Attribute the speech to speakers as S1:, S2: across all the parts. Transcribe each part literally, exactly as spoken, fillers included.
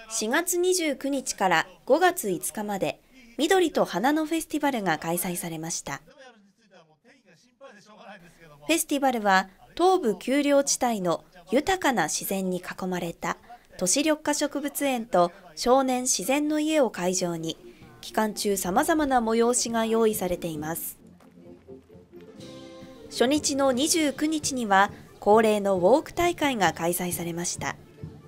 S1: しがつにじゅうくにちからごがついつかまで緑と花のフェスティバルが開催されました。フェスティバルは東部丘陵地帯の豊かな自然に囲まれた都市緑化植物園と少年自然の家を会場に期間中さまざまな催しが用意されています。初日のにじゅうくにちには恒例のウォーク大会が開催されました。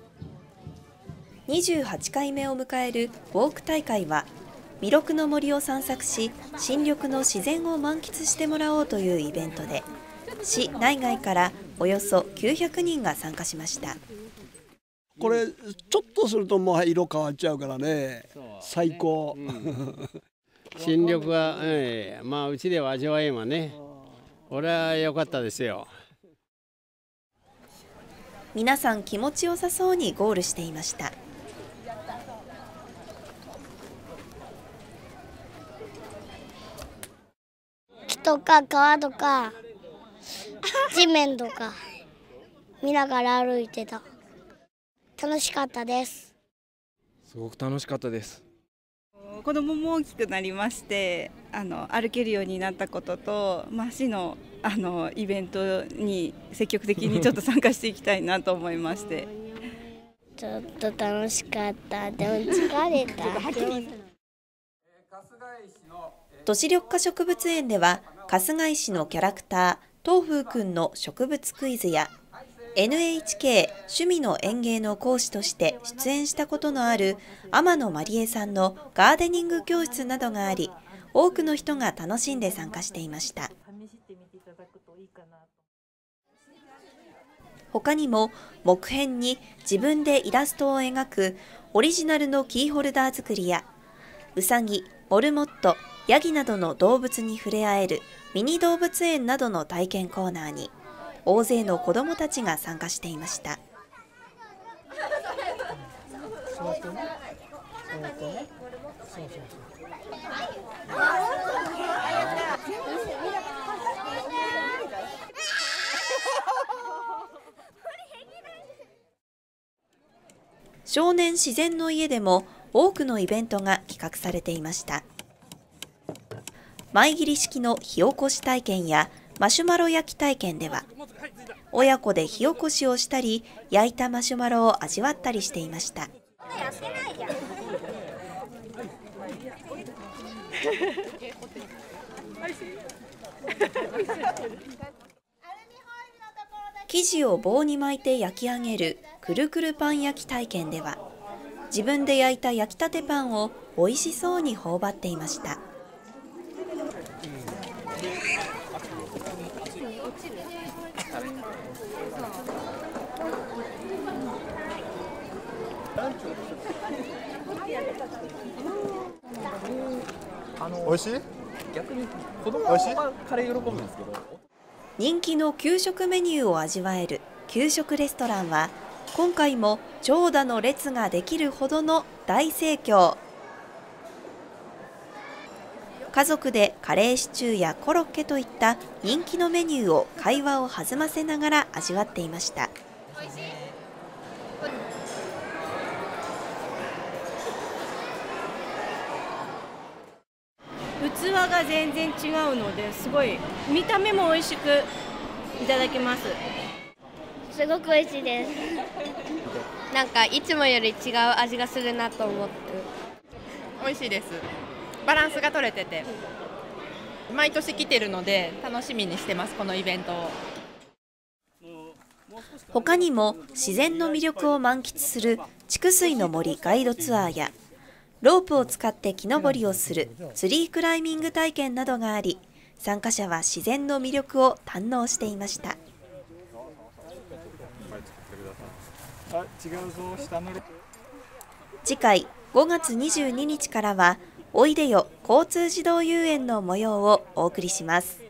S1: にじゅうはちかいめを迎えるウォーク大会は弥勒の森を散策し新緑の自然を満喫してもらおうというイベントで、市内外からおよそきゅうひゃくにんが参加しました。
S2: これちょっとするともう色変わっちゃうからね、最高、うん、
S3: 新緑は、えー、まあうちでは味わえんわね。俺は良かったですよ。
S1: 皆さん気持ちよさそうにゴールしていました。
S4: 木とか川とか地面とか見ながら歩いてた。楽しかったです。
S5: すごく楽しかったです。
S6: 子供も大きくなりまして、あの歩けるようになったことと、まあ、市のあのイベントに積極的にちょっと参加していきたいなと思いまして
S4: ちょっと楽しかった。でも疲れた
S1: 都市緑化植物園では春日井市のキャラクター東風くんの植物クイズや エヌエイチケー 趣味の園芸の講師として出演したことのある天野まりえさんのガーデニング教室などがあり、多くの人が楽しんで参加していました。他にも木片に自分でイラストを描くオリジナルのキーホルダー作りや、うさぎ、モルモット、ヤギなどの動物に触れ合えるミニ動物園などの体験コーナーに大勢の子どもたちが参加していました。少年自然の家でも多くのイベントが企画されていました。舞切り式の火起こし体験やマシュマロ焼き体験では、親子で火起こしをしたり、焼いたマシュマロを味わったりしていました。生地を棒に巻いて焼き上げるくるくるパン焼き体験では、自分で焼いた焼きたてパンを美味しそうに頬張っていました。
S7: 美味しい？逆に子供はカレー喜ぶんですけど。
S1: 人気の給食メニューを味わえる給食レストランは、今回も長蛇の列ができるほどの大盛況。家族でカレーシチューやコロッケといった人気のメニューを会話を弾ませながら味わっていました。
S8: 器が全然違うので、すごい見た目も美味しくいただけます。
S4: すごく美味しいです。
S9: なんかいつもより違う味がするなと思って。
S10: 美味しいです。バランスが取れてて、毎年来てるので楽しみにしてます、このイベントを。
S1: 他にも自然の魅力を満喫する筑水の森ガイドツアーや、ロープを使って木登りをするツリークライミング体験などがあり、参加者は自然の魅力を堪能していました。次回ごがつにじゅうににちからはおいでよ交通自動遊園の模様をお送りします。